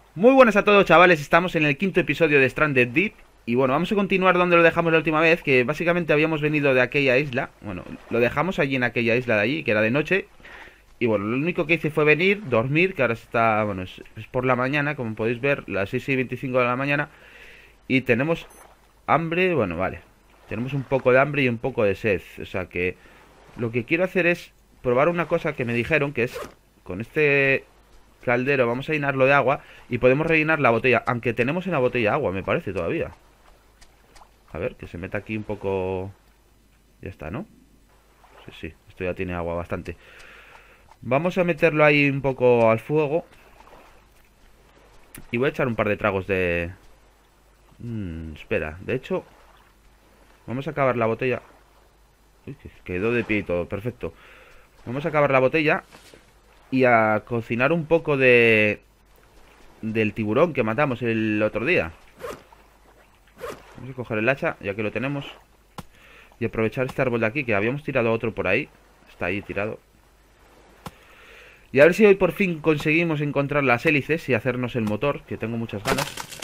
Muy buenas a todos, chavales, estamos en el quinto episodio de Stranded Deep. Y bueno, vamos a continuar donde lo dejamos la última vez, que básicamente habíamos venido de aquella isla. Bueno, lo dejamos allí en aquella isla de allí, que era de noche. Y bueno, lo único que hice fue venir, dormir, que ahora está, bueno, es por la mañana, como podéis ver, las 6:25 de la mañana. Y tenemos hambre, bueno, vale. Tenemos un poco de hambre y un poco de sed. O sea que lo que quiero hacer es probar una cosa que me dijeron, que es con este caldero vamos a llenarlo de agua y podemos rellenar la botella, aunque tenemos en la botella agua, me parece todavía. A ver, que se meta aquí un poco. Ya está, ¿no? Sí, sí, esto ya tiene agua bastante. Vamos a meterlo ahí un poco al fuego y voy a echar un par de tragos de... espera, de hecho, vamos a acabar la botella. Uy, que quedó de pie y todo, perfecto. Vamos a acabar la botella y a cocinar un poco de... del tiburón que matamos el otro día. Vamos a coger el hacha, ya que lo tenemos. Y aprovechar este árbol de aquí, que habíamos tirado otro por ahí. Está ahí tirado. Y a ver si hoy por fin conseguimos encontrar las hélices y hacernos el motor, que tengo muchas ganas.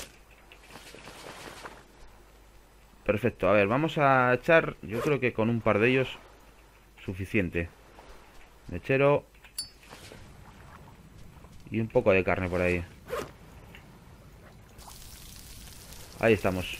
Perfecto, a ver, vamos a echar, yo creo que con un par de ellos suficiente. Mechero. Y un poco de carne por ahí. Ahí estamos.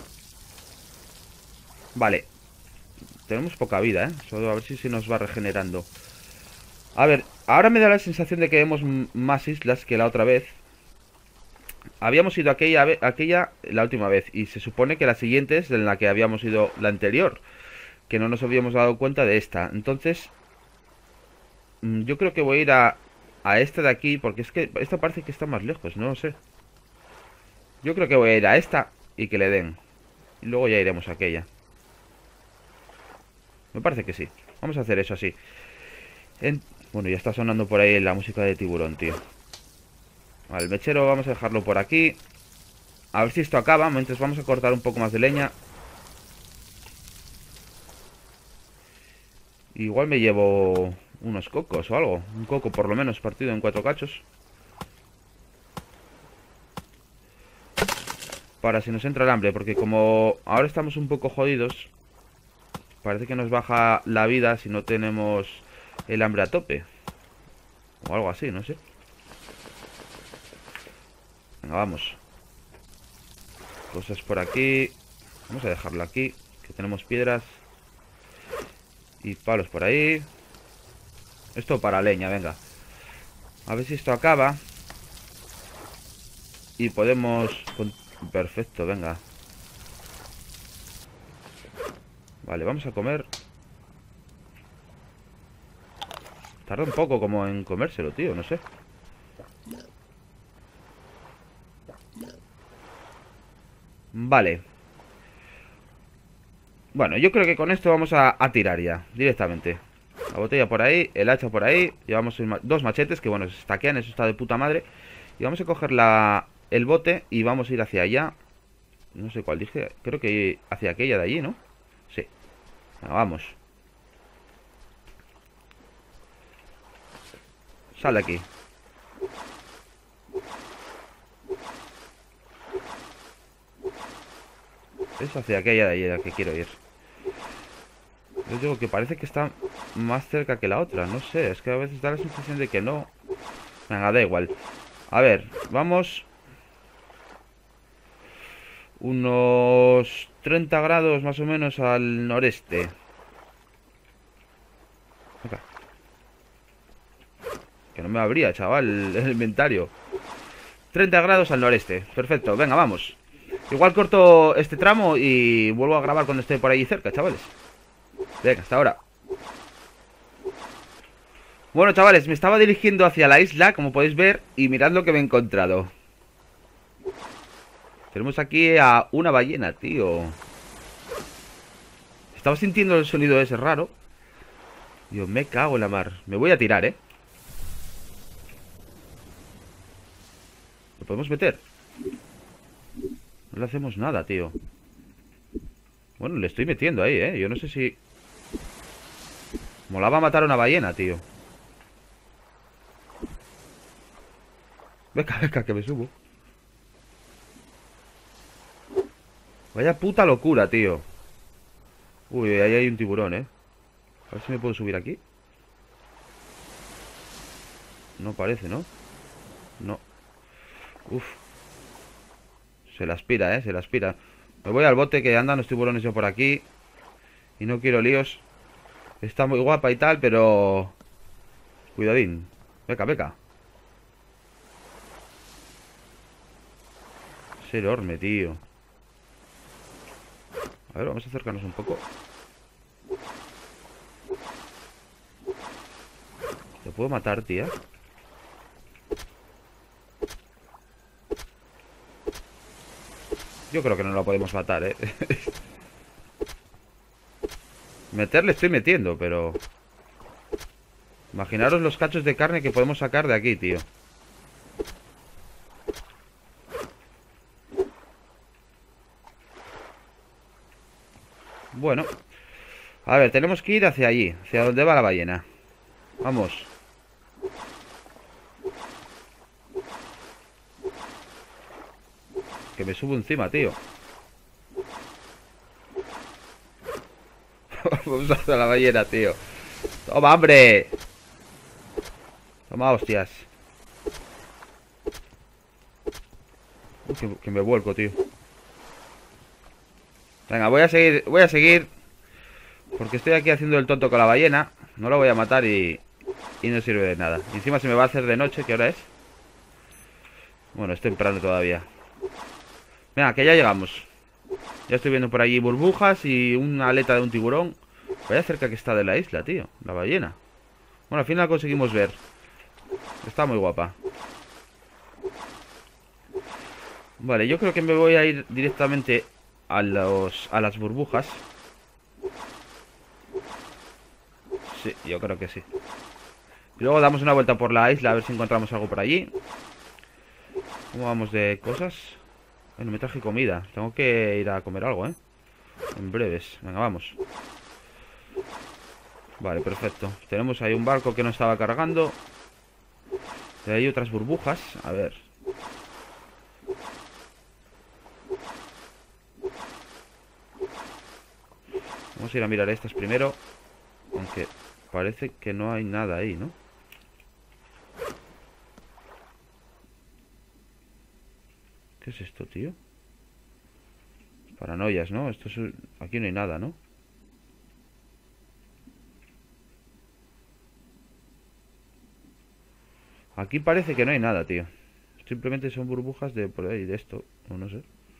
Vale. Tenemos poca vida, ¿eh? Solo a ver si se nos va regenerando. A ver, ahora me da la sensación de que vemos más islas que la otra vez. Habíamos ido aquella la última vez y se supone que la siguiente es en la que habíamos ido la anterior, que no nos habíamos dado cuenta de esta. Entonces, yo creo que voy a ir a esta de aquí, porque es que esta parece que está más lejos, no lo sé. Yo creo que voy a ir a esta y que le den. Y luego ya iremos a aquella. Me parece que sí. Vamos a hacer eso así. Bueno, ya está sonando por ahí la música de tiburón, tío. Vale, el mechero vamos a dejarlo por aquí. A ver si esto acaba. Mientras vamos a cortar un poco más de leña. Igual me llevo unos cocos o algo. Un coco por lo menos partido en 4 cachos. Para si nos entra el hambre. Porque como ahora estamos un poco jodidos, parece que nos baja la vida si no tenemos el hambre a tope. O algo así, no sé. Venga, vamos. Cosas por aquí. Vamos a dejarlo aquí, que tenemos piedras y palos por ahí. Esto para leña, venga. A ver si esto acaba. Y podemos... Perfecto, venga. Vale, vamos a comer. Tarda un poco como en comérselo, tío, no sé. Vale. Bueno, yo creo que con esto vamos a tirar ya, directamente. La botella por ahí, el hacha por ahí. Llevamos dos machetes que, bueno, se stackean, eso está de puta madre. Y vamos a coger el bote y vamos a ir hacia allá. No sé cuál dije, creo que hacia aquella de allí, ¿no? Sí. Venga, vamos. Sal de aquí. Es hacia aquella de allí a la que quiero ir. Yo digo que parece que está más cerca que la otra. No sé, es que a veces da la sensación de que no. Venga, da igual. A ver, vamos. Unos 30 grados más o menos al noreste. Venga. Que no me abría, chaval, el inventario. 30 grados al noreste. Perfecto, venga, vamos. Igual corto este tramo y vuelvo a grabar cuando esté por ahí cerca, chavales. Venga, hasta ahora. Bueno, chavales, me estaba dirigiendo hacia la isla, como podéis ver, y mirad lo que me he encontrado. Tenemos aquí a una ballena, tío. Estaba sintiendo el sonido ese raro. Dios, me cago en la mar. Me voy a tirar, ¿eh? ¿Lo podemos meter? No le hacemos nada, tío. Bueno, le estoy metiendo ahí, ¿eh? Yo no sé si... Molaba matar a una ballena, tío. Venga, venga, que me subo. Vaya puta locura, tío. Uy, ahí hay un tiburón, A ver si me puedo subir aquí. No parece, ¿no? No. Uf. Se la aspira, se la aspira. Me voy al bote, que andan los tiburones yo por aquí. Y no quiero líos. Está muy guapa y tal, pero... Cuidadín. Beca, beca. Es enorme, tío. A ver, vamos a acercarnos un poco. ¿Te puedo matar, tía? Yo creo que no la podemos matar, Meterle estoy metiendo, pero... Imaginaros los cachos de carne que podemos sacar de aquí, tío. Bueno. A ver, tenemos que ir hacia allí. Hacia donde va la ballena. Vamos. Que me subo encima, tío. Vamos hacia la ballena, tío. ¡Toma, hombre! Toma, hostias. Que me vuelco, tío. Venga, voy a seguir. Porque estoy aquí haciendo el tonto con la ballena. No la voy a matar y no sirve de nada. Y encima se me va a hacer de noche. ¿Qué hora es? Bueno, es temprano todavía. Venga, que ya llegamos. Ya estoy viendo por allí burbujas y una aleta de un tiburón. Vaya cerca que está de la isla, tío. La ballena. Bueno, al final la conseguimos ver. Está muy guapa. Vale, yo creo que me voy a ir directamente a las burbujas. Sí, yo creo que sí. Y luego damos una vuelta por la isla a ver si encontramos algo por allí. ¿Cómo vamos de cosas? Bueno, me traje comida. Tengo que ir a comer algo, en breves. Venga, vamos. Vale, perfecto. Tenemos ahí un barco que no estaba cargando. Y hay otras burbujas. A ver. Vamos a ir a mirar estas primero. Aunque parece que no hay nada ahí, ¿no? ¿Qué es esto, tío? Paranoias, ¿no? Aquí no hay nada, ¿no? Aquí parece que no hay nada, tío. Simplemente son burbujas de por ahí, de esto. O no sé.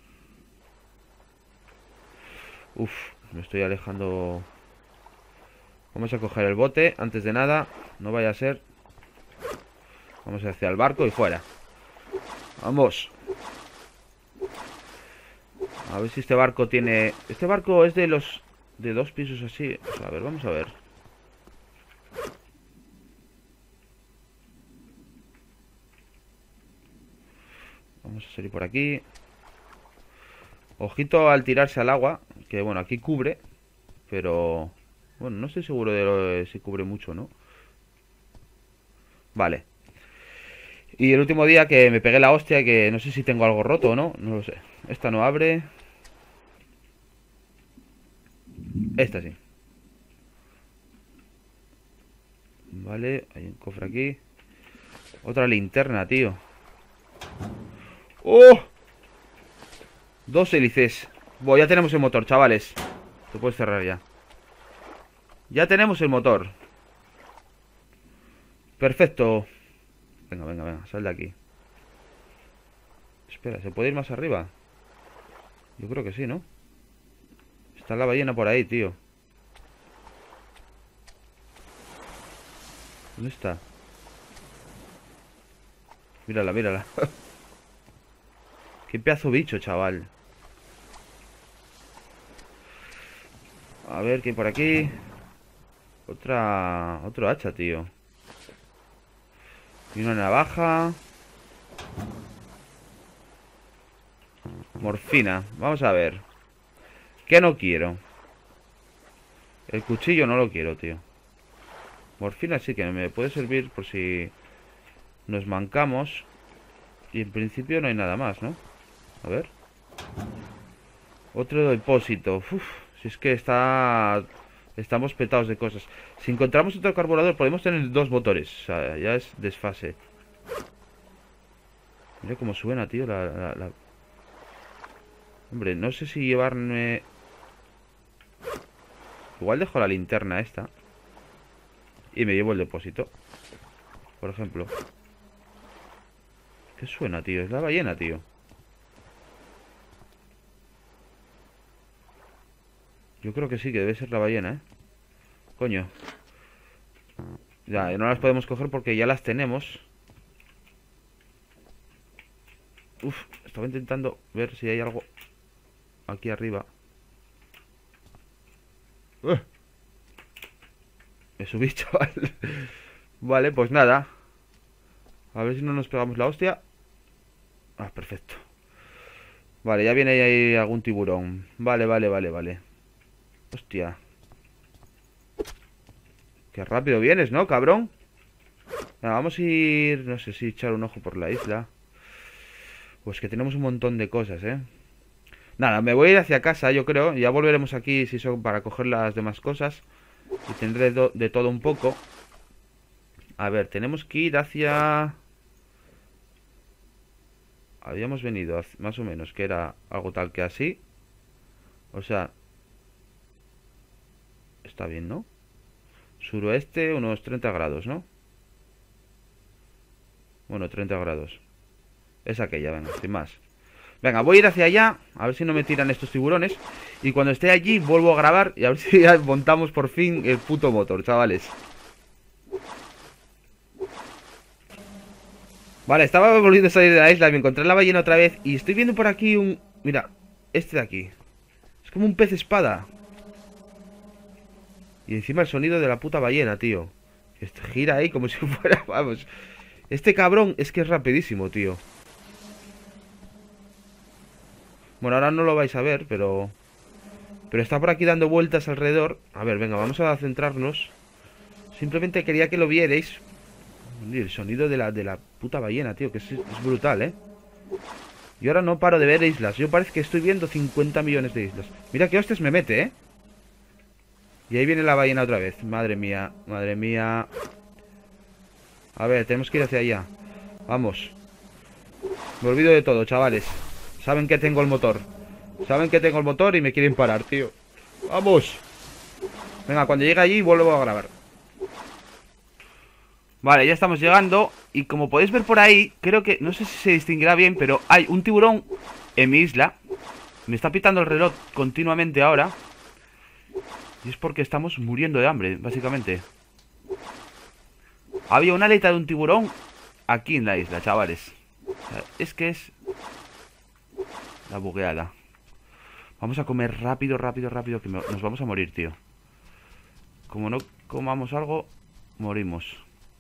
Uf, me estoy alejando. Vamos a coger el bote antes de nada. No vaya a ser. Vamos hacia el barco y fuera. Vamos. A ver si este barco tiene... Este barco es de los... De 2 pisos así. O sea, a ver, vamos a ver. Vamos a salir por aquí. Ojito al tirarse al agua. Que bueno, aquí cubre. Pero... Bueno, no estoy seguro de si cubre mucho, ¿no? Vale. Y el último día que me pegué la hostia, que no sé si tengo algo roto o no. No lo sé. Esta no abre. Esta sí. Vale, hay un cofre aquí. Otra linterna, tío. ¡Oh! 2 hélices. Bueno, ya tenemos el motor, chavales. Te puedes cerrar ya. Ya tenemos el motor. Perfecto. Venga, venga, venga, sal de aquí. Espera, ¿se puede ir más arriba? Yo creo que sí, ¿no? Está la ballena por ahí, tío. ¿Dónde está? Mírala, mírala. Qué pedazo bicho, chaval. A ver, ¿qué hay por aquí? Otro hacha, tío. Y una navaja. Morfina. Vamos a ver. ¿Qué no quiero? El cuchillo no lo quiero, tío. Morfina sí que me puede servir por si nos mancamos. Y en principio no hay nada más, ¿no? A ver. Otro depósito. Uf, si es que está... Estamos petados de cosas. Si encontramos otro carburador, podemos tener dos motores. O sea, ya es desfase. Mira cómo suena, tío, Hombre, no sé si llevarme... Igual dejo la linterna esta. Y me llevo el depósito. Por ejemplo. ¿Qué suena, tío? Es la ballena, tío. Yo creo que sí, que debe ser la ballena, ¿eh? Coño. Ya, no las podemos coger porque ya las tenemos. Uf, estaba intentando ver si hay algo aquí arriba. Me subí, chaval. Vale, pues nada. A ver si no nos pegamos la hostia. Ah, perfecto. Vale, ya viene ahí algún tiburón. Vale, vale, vale, vale. Hostia. Qué rápido vienes, ¿no, cabrón? Vamos a ir... No sé si echar un ojo por la isla. Pues que tenemos un montón de cosas, ¿eh? Nada, me voy a ir hacia casa, yo creo. Ya volveremos aquí si son para coger las demás cosas. Y tendré de todo un poco. A ver, tenemos que ir hacia... Habíamos venido más o menos, que era algo tal que así. O sea... Está bien, ¿no? Suroeste, unos 30 grados, ¿no? Bueno, 30 grados. Es aquella, venga, sin más. Venga, voy a ir hacia allá. A ver si no me tiran estos tiburones. Y cuando esté allí vuelvo a grabar. Y a ver si ya montamos por fin el puto motor, chavales. Vale, estaba volviendo a salir de la isla. Me encontré en la ballena otra vez. Y estoy viendo por aquí un... Mira, este de aquí. Es como un pez espada. Y encima el sonido de la puta ballena, tío. Este gira ahí como si fuera... Vamos. Este cabrón es que es rapidísimo, tío. Bueno, ahora no lo vais a ver, pero... Pero está por aquí dando vueltas alrededor. A ver, venga, vamos a centrarnos. Simplemente quería que lo vierais. El sonido de la puta ballena, tío, que es brutal, ¿eh? Y ahora no paro de ver islas. Yo parece que estoy viendo 50 millones de islas. Mira qué hostias me mete, ¿eh? Y ahí viene la ballena otra vez. Madre mía, madre mía. A ver, tenemos que ir hacia allá. Vamos. Me olvido de todo, chavales. Saben que tengo el motor. Saben que tengo el motor y me quieren parar, tío. ¡Vamos! Venga, cuando llegue allí vuelvo a grabar. Vale, ya estamos llegando. Y como podéis ver por ahí, creo que... No sé si se distinguirá bien, pero hay un tiburón en mi isla. Me está pitando el reloj continuamente ahora. Y es porque estamos muriendo de hambre, básicamente. Había una aleta de un tiburón aquí en la isla, chavales. O sea, es que es... La bugueada. Vamos a comer rápido, rápido, rápido, que nos vamos a morir, tío. Como no comamos algo, morimos.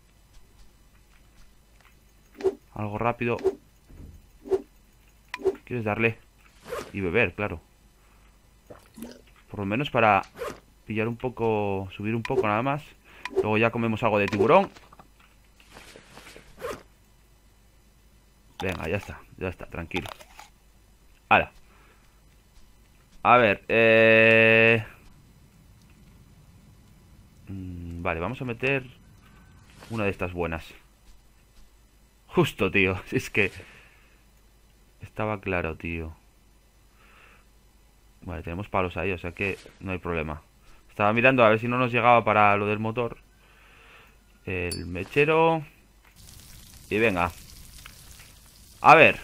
Algo rápido. ¿Quieres darle? Y beber, claro. Por lo menos para pillar un poco, subir un poco nada más. Luego ya comemos algo de tiburón. Venga, ya está, tranquilo. ¡Hala! A ver, vale, vamos a meter una de estas buenas. Justo, tío. Es que... Estaba claro, tío. Vale, tenemos palos ahí, o sea que no hay problema. Estaba mirando a ver si no nos llegaba para lo del motor. El mechero. Y venga. A ver.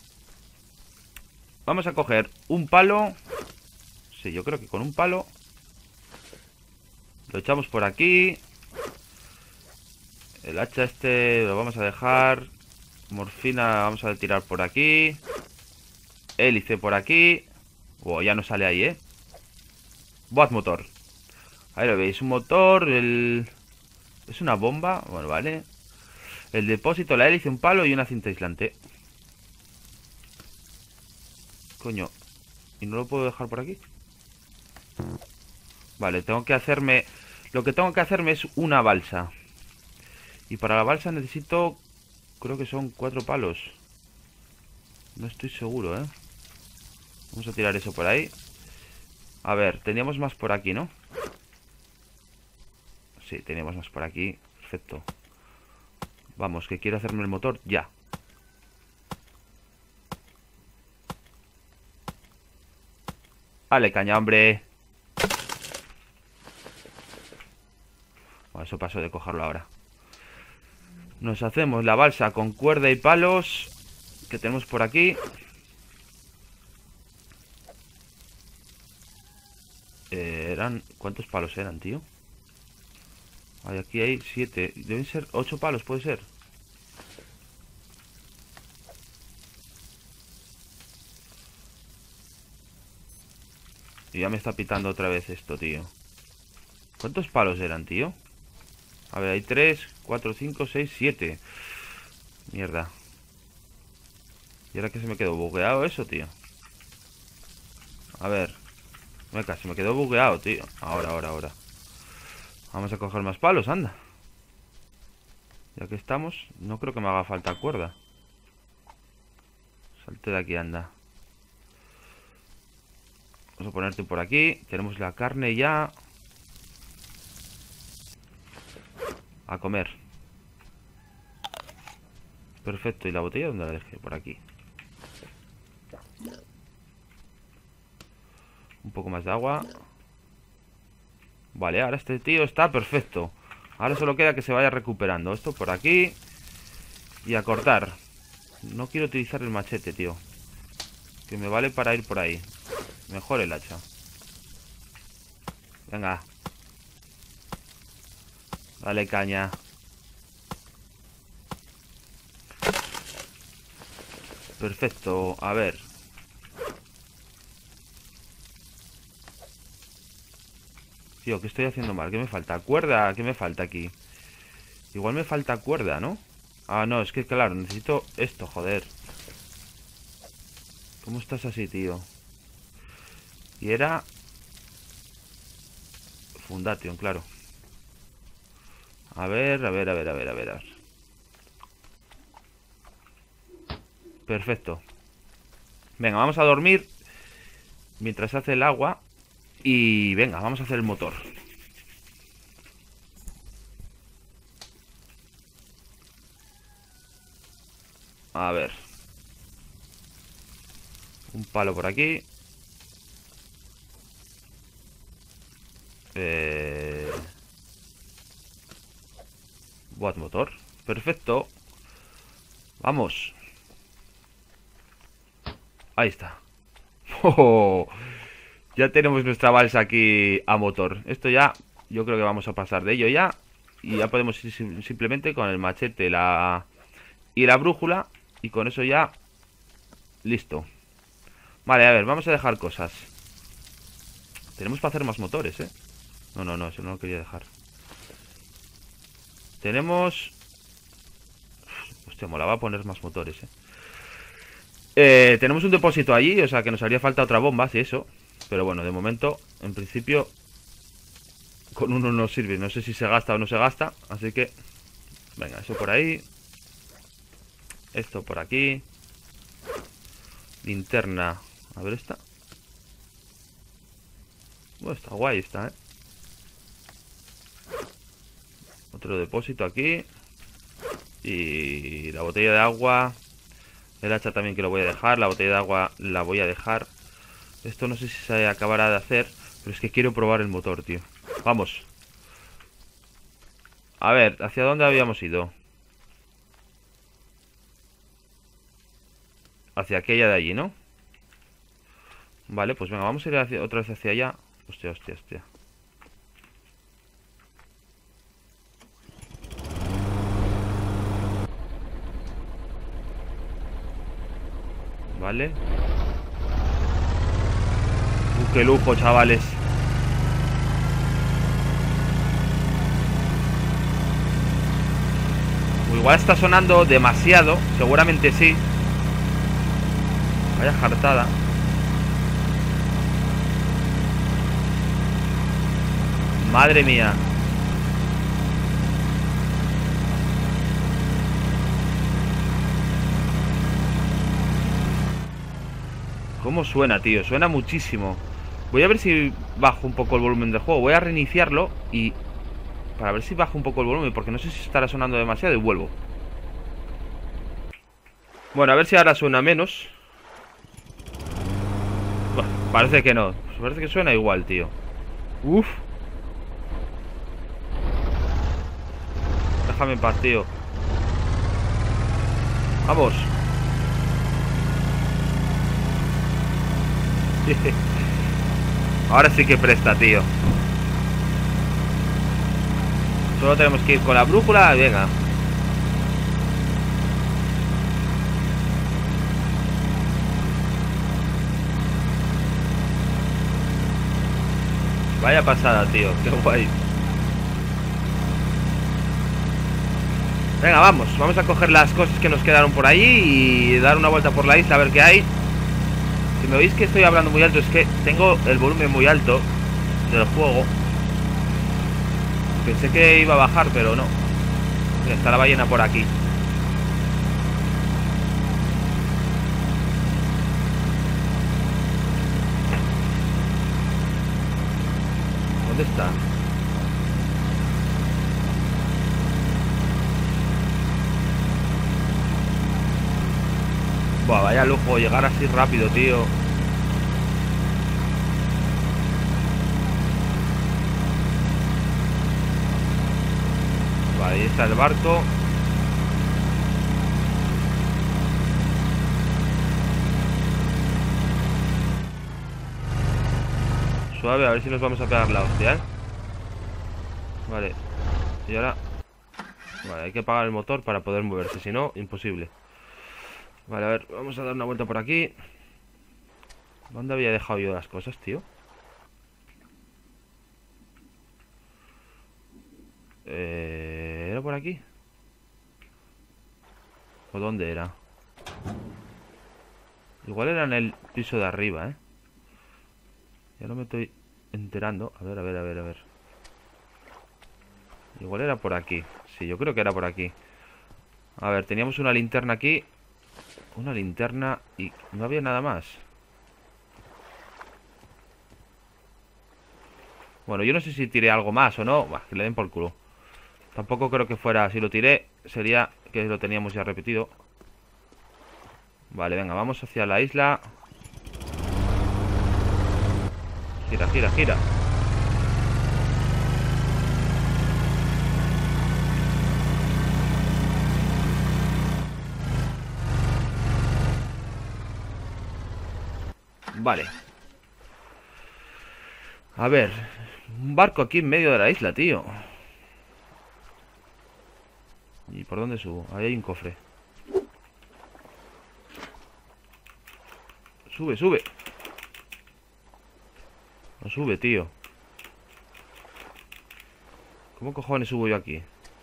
Vamos a coger un palo. Sí, yo creo que con un palo lo echamos por aquí. El hacha este lo vamos a dejar. Morfina vamos a tirar por aquí. Hélice por aquí. Oh, ya no sale ahí, ¿eh? Boat motor. Ahí lo veis, un motor, ¿Es una bomba? Bueno, vale. El depósito, la hélice, un palo y una cinta aislante. Coño. ¿Y no lo puedo dejar por aquí? Vale, tengo que hacerme... Lo que tengo que hacerme es una balsa. Y para la balsa necesito... Creo que son 4 palos. No estoy seguro, ¿eh? Vamos a tirar eso por ahí. A ver, teníamos más por aquí, ¿no? Sí, teníamos más por aquí. Perfecto. Vamos, que quiero hacerme el motor ya. Vale, caña, hombre. Bueno, eso paso de cogerlo ahora. Nos hacemos la balsa con cuerda y palos que tenemos por aquí. ¿Cuántos palos eran, tío? Ay, aquí hay 7. Deben ser 8 palos, puede ser. Y ya me está pitando otra vez esto, tío. ¿Cuántos palos eran, tío? A ver, hay 3, 4, 5, 6, 7. Mierda. ¿Y ahora que se me quedó bugueado eso, tío? A ver. Venga, se me quedó bugueado, tío. Ahora. Vamos a coger más palos, anda. Ya que estamos, no creo que me haga falta cuerda. Salte de aquí, anda. Vamos a ponerte por aquí. Tenemos la carne ya. A comer. Perfecto, ¿y la botella dónde la dejé? Por aquí. Un poco más de agua. Vale, ahora este tío está perfecto. Ahora solo queda que se vaya recuperando. Esto por aquí. Y a cortar. No quiero utilizar el machete, tío. Que me vale para ir por ahí. Mejor el hacha. Venga. Dale caña. Perfecto, a ver. Tío, ¿qué estoy haciendo mal? ¿Qué me falta? ¿Cuerda? ¿Qué me falta aquí? Igual me falta cuerda, ¿no? Ah, no, es que claro, necesito esto, joder. ¿Cómo estás así, tío? Y era... Fundation, claro. A ver. Perfecto. Venga, vamos a dormir mientras hace el agua. Y venga, vamos a hacer el motor. A ver. Un palo por aquí. Boat motor. Perfecto. Vamos. Ahí está. Oh, ya tenemos nuestra balsa aquí a motor. Esto ya, yo creo que vamos a pasar de ello ya. Y ya podemos ir simplemente con el machete y la brújula. Y con eso ya, listo. Vale, a ver, vamos a dejar cosas. Tenemos para hacer más motores, ¿eh? No, eso no lo quería dejar. Tenemos... Hostia, molaba poner más motores, tenemos un depósito allí, o sea que nos haría falta otra bomba, si eso. Pero bueno, de momento, en principio, con uno nos sirve. No sé si se gasta o no se gasta, así que... Venga, eso por ahí. Esto por aquí. Linterna. A ver esta. Bueno, está guay esta, Otro depósito aquí. Y la botella de agua. El hacha también que lo voy a dejar. La botella de agua la voy a dejar. Esto no sé si se acabará de hacer, pero es que quiero probar el motor, tío. Vamos. A ver, ¿hacia dónde habíamos ido? Hacia aquella de allí, ¿no? Vale, pues venga, vamos a ir otra vez hacia allá. Hostia. Vale. Qué lujo, chavales. Igual está sonando demasiado. Seguramente sí. Vaya jartada. Madre mía. ¿Cómo suena, tío? Suena muchísimo. Voy a ver si bajo un poco el volumen del juego. Voy a reiniciarlo y... para ver si bajo un poco el volumen, porque no sé si estará sonando demasiado y vuelvo. Bueno, a ver si ahora suena menos. Bueno, parece que no. Parece que suena igual, tío. Uf. Déjame en paz, tío. Vamos. Ahora sí que presta, tío. Solo tenemos que ir con la brújula. Venga. Vaya pasada, tío. Qué guay. Venga, vamos. Vamos a coger las cosas que nos quedaron por allí y dar una vuelta por la isla a ver qué hay. Si me veis que estoy hablando muy alto, es que tengo el volumen muy alto del juego. Pensé que iba a bajar, pero no. Mira, está la ballena por aquí. ¿Dónde está? Buah, vaya lujo llegar así rápido, tío. Vale, ahí está el barco. Suave, a ver si nos vamos a pegar la hostia, ¿eh? Vale. Y ahora... vale, hay que apagar el motor para poder moverse, si no, imposible. Vale, a ver, vamos a dar una vuelta por aquí. ¿Dónde había dejado yo las cosas, tío? ¿Era por aquí? ¿O dónde era? Igual era en el piso de arriba, ¿eh? Ya no me estoy enterando. A ver, a ver, a ver, a ver. Igual era por aquí. Sí, yo creo que era por aquí. A ver, teníamos una linterna aquí. Una linterna y no había nada más. Bueno, yo no sé si tiré algo más o no. Bah, que le den por culo. Tampoco creo que fuera... si lo tiré, sería que lo teníamos ya repetido. Vale, venga, vamos hacia la isla. Gira, gira, gira. Vale. A ver. Un barco aquí en medio de la isla, tío. ¿Y por dónde subo? Ahí hay un cofre. Sube, sube. No sube, tío. ¿Cómo cojones subo yo aquí?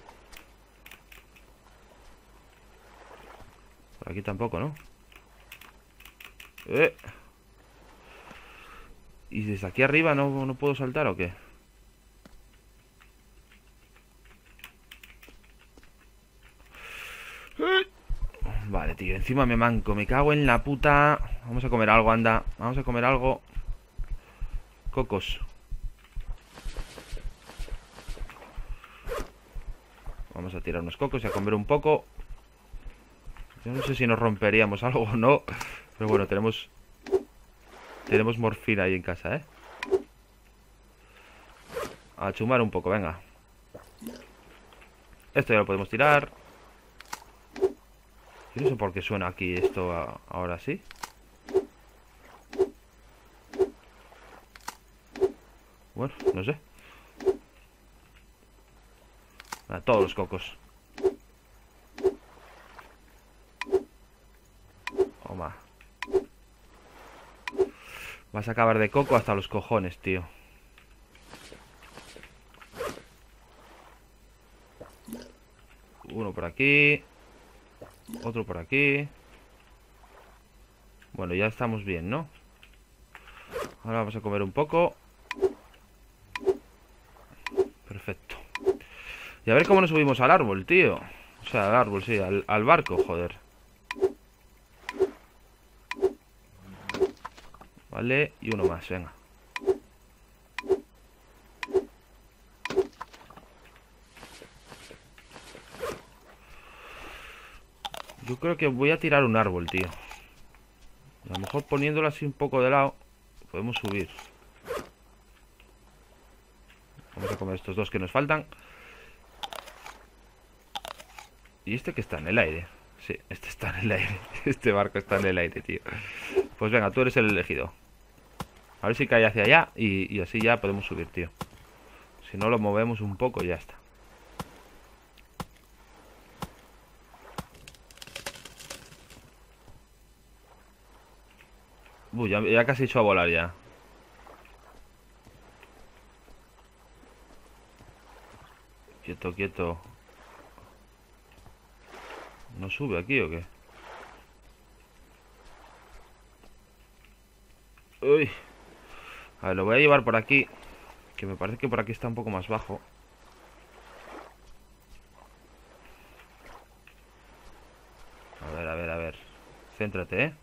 Por aquí tampoco, ¿no? ¿Y desde aquí arriba no puedo saltar o qué? Vale, tío, encima me manco. Me cago en la puta. Vamos a comer algo, anda. Vamos a comer algo. Cocos. Vamos a tirar unos cocos y a comer un poco. Yo no sé si nos romperíamos algo o no. Pero bueno, tenemos morfina ahí en casa, ¿eh? A chumar un poco, venga. Esto ya lo podemos tirar. Yo no sé por qué suena aquí esto ahora sí. Bueno, no sé. A todos los cocos. Toma. Vas a acabar de coco hasta los cojones, tío. Uno por aquí. Otro por aquí. Bueno, ya estamos bien, ¿no? Ahora vamos a comer un poco. Perfecto. Y a ver cómo nos subimos al árbol, tío. O sea, al árbol, sí, al barco, joder. Vale, y uno más, venga. Yo creo que voy a tirar un árbol, tío. A lo mejor poniéndolo así un poco de lado podemos subir. Vamos a comer estos dos que nos faltan. ¿Y este que está en el aire? Sí, este está en el aire. Este barco está en el aire, tío. Pues venga, tú eres el elegido. A ver si cae hacia allá y así ya podemos subir, tío. Si no lo movemos un poco y ya está. Uy, ya casi he hecho a volar ya. Quieto, quieto. ¿No sube aquí o qué? Uy. A ver, lo voy a llevar por aquí. Que me parece que por aquí está un poco más bajo. A ver, a ver, a ver. Céntrate, ¿eh?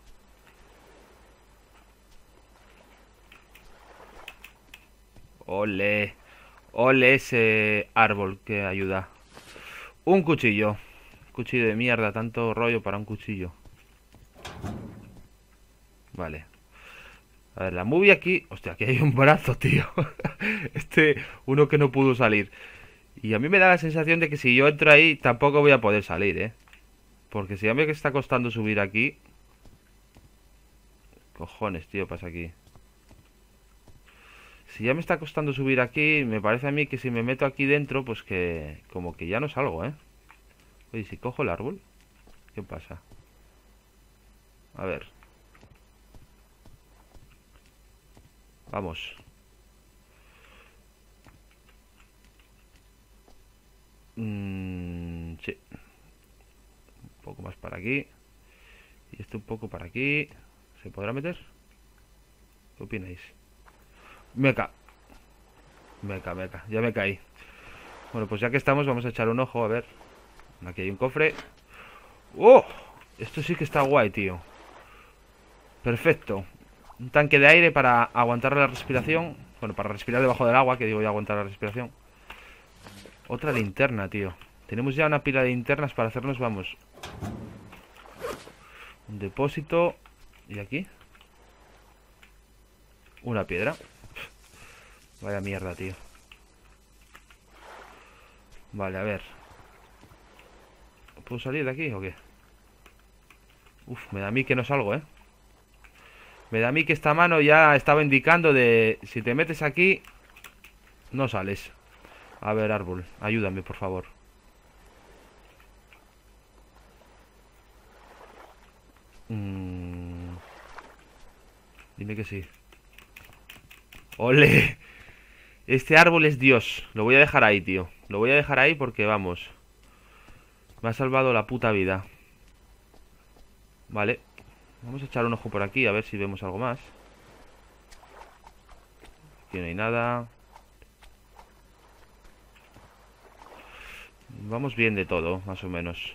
Ole. Ole ese árbol que ayuda. Un cuchillo. Cuchillo de mierda, tanto rollo para un cuchillo. Vale. A ver, la movie aquí... Hostia, aquí hay un brazo, tío. Uno que no pudo salir. Y a mí me da la sensación de que si yo entro ahí, tampoco voy a poder salir, ¿eh? Porque si ya me está costando subir aquí... Cojones, tío, pasa aquí. Si ya me está costando subir aquí, me parece a mí que si me meto aquí dentro, pues que... Como que ya no salgo, ¿eh? Oye, si cojo el árbol, ¿qué pasa? A ver. Vamos. Sí. Un poco más para aquí. Y este un poco para aquí. ¿Se podrá meter? ¿Qué opináis? Meca. Ya me caí. Bueno, pues ya que estamos, vamos a echar un ojo, a ver. Aquí hay un cofre. ¡Oh! Esto sí que está guay, tío. Perfecto. Un tanque de aire para aguantar la respiración. Bueno, para respirar debajo del agua, que digo, y aguantar la respiración. Otra linterna, tío. Tenemos ya una pila de linternas para hacernos, vamos. Un depósito. ¿Y aquí? Una piedra. Vaya mierda, tío. Vale, a ver. ¿Puedo salir de aquí o qué? Uf, me da a mí que no salgo, ¿eh? Me da a mí que esta mano ya estaba indicando de... Si te metes aquí, no sales. A ver, árbol, ayúdame, por favor. Dime que sí. ¡Ole! Este árbol es Dios. Lo voy a dejar ahí, tío. Lo voy a dejar ahí porque, vamos, me ha salvado la puta vida. Vale. Vamos a echar un ojo por aquí a ver si vemos algo más. Aquí no hay nada. Vamos bien de todo, más o menos.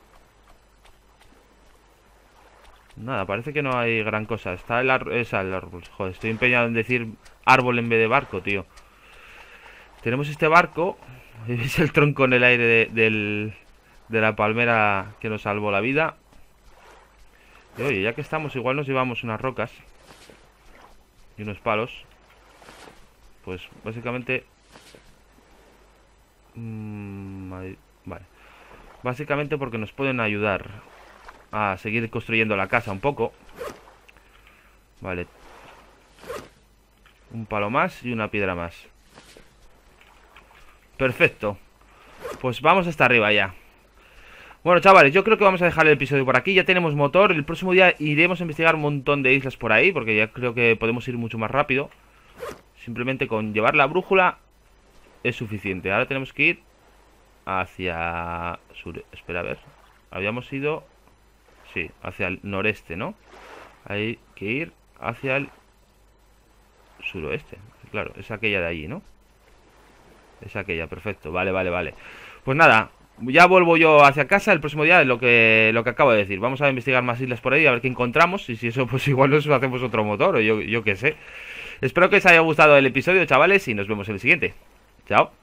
Nada, parece que no hay gran cosa. Está el árbol. El árbol. Joder, estoy empeñado en decir árbol en vez de barco, tío. Tenemos este barco. Es el tronco en el aire de la palmera que nos salvó la vida. Y oye, ya que estamos, igual nos llevamos unas rocas y unos palos. Pues básicamente... vale. Básicamente porque nos pueden ayudar a seguir construyendo la casa un poco. Vale. Un palo más y una piedra más. Perfecto. Pues vamos hasta arriba ya. Bueno, chavales, yo creo que vamos a dejar el episodio por aquí. Ya tenemos motor. El próximo día iremos a investigar un montón de islas por ahí, porque ya creo que podemos ir mucho más rápido. Simplemente con llevar la brújula es suficiente. Ahora tenemos que ir hacia... Espera, a ver. Habíamos ido... Sí, hacia el noreste, ¿no? Hay que ir hacia el suroeste. Claro, es aquella de allí, ¿no? Es aquella, perfecto. Vale, vale, vale. Pues nada, ya vuelvo yo hacia casa el próximo día, lo que acabo de decir. Vamos a investigar más islas por ahí, a ver qué encontramos. Y si eso, pues igual nos hacemos otro motor, o yo qué sé. Espero que os haya gustado el episodio, chavales, y nos vemos en el siguiente. Chao.